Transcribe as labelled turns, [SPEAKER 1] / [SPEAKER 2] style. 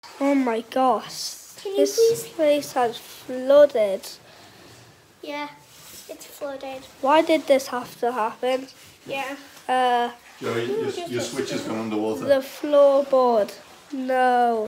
[SPEAKER 1] Oh my gosh.
[SPEAKER 2] Can you
[SPEAKER 1] This
[SPEAKER 2] please?
[SPEAKER 1] place has flooded.
[SPEAKER 2] Yeah, it's flooded.
[SPEAKER 1] Why did this have to happen?
[SPEAKER 2] Yeah.
[SPEAKER 3] Joey, your switch has gone underwater.
[SPEAKER 1] The floorboard. No.